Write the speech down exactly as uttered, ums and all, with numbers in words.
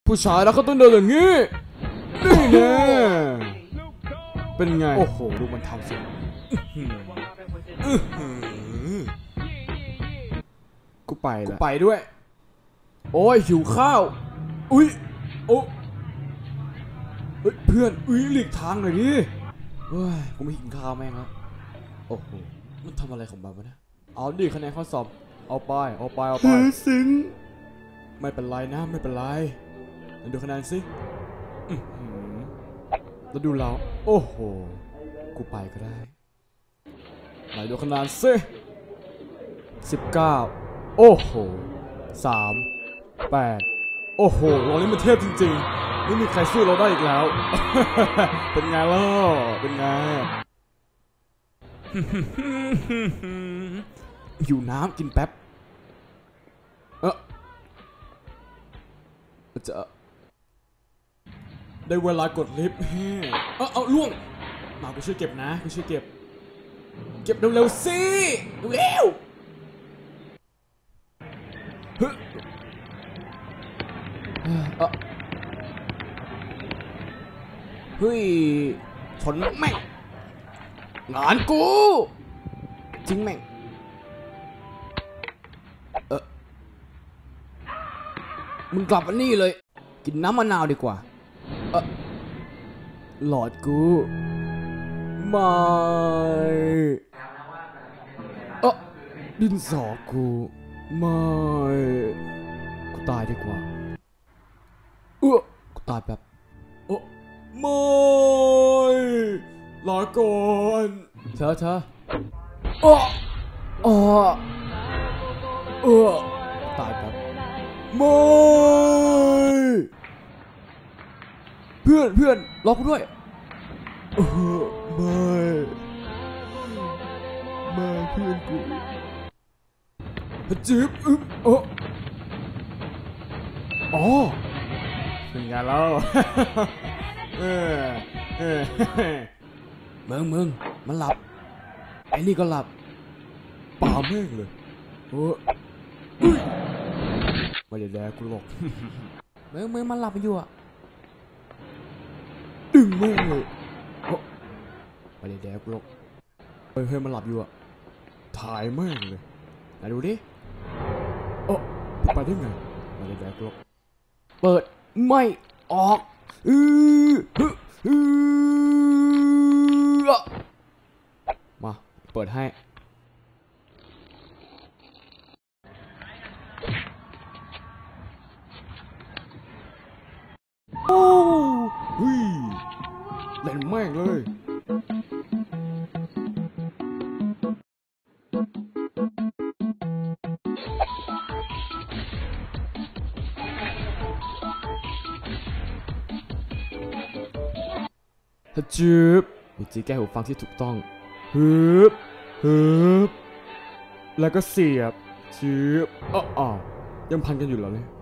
ผู้ชายแล้วเขาต้องเดินอย่างนี้นี่แน่เป็นไงโอ้โหดูมันทำสิกูไปละไปด้วยโอ้ยหิวข้าวอุ้ยโอ้เฮ้ยเพื่อนอุ้ยหลีกทางหน่อยดิเฮ้ยกูไม่กินข้าวแม่งแล้วโอ้โหมันทำอะไรของมันวะเนี่ยเอาดิคะแนนข้อสอบเอาไปเอาไปเอาไปสิงไม่เป็นไรนะไม่เป็นไรดูคะแนนสิแล้วดูเราโอ้โหกูไปก็ได้ไหนดูคะแนนสิสิบเก้าโอ้โหสามแปดโอ้โหเรานี่มันเทพจริงๆไม่มีใครสู้เราได้อีกแล้วเป็นไงล่ะเป็นไงอยู่น้ำกินแป๊บเออจะได้เวลากดลิฟต์เออเอาล่วงมากูช่วยเก็บนะกูช่วยเก็บเก็บเร็วๆสิเร็วเฮ้ยเฮ้ยชนแม่งงานกูจริงแม่งเออมึงกลับมานี่เลยกินน้ำมะนาวดีกว่าเออหลอดกูไม่เออดินสอกูไม่กูตายดีกว่าเออกูตายแบบโอ้ไม่ลาก่อนเธอเธอโอ้โอ้เออตายแบบไม่เพื่อนเพื่อนรอกูด้วยเออไม่ไม่เพื่อนกูจิ๊บอึ๊บโอ้อ๋อเป็นไงแล้วเออเออมึงมึงมันหลับไอ้นี่ก็หลับป่าแม่งเลยโอ้ไม่ได้แดกกูหรอกมึงมึงมันหลับอยู่อ่ะดึงแม่งเลยโอ้ไม่ได้แดกกูหรอกเฮ้ยเฮ้ยมันหลับอยู่อ่ะถ่ายแม่งเลยไหนดูดิโอ้ไปได้ไงไม่ได้แดกกูหรอกเปิดไม่ออกอือมาเปิดให้โอ้เฮ้ยเล่นแม่งเลยจืบวิธีแก้หูฟังที่ถูกต้องฮึบฮึบแล้วก็เสียบจืบอ๋อยังพันกันอยู่เหรอเนี่ย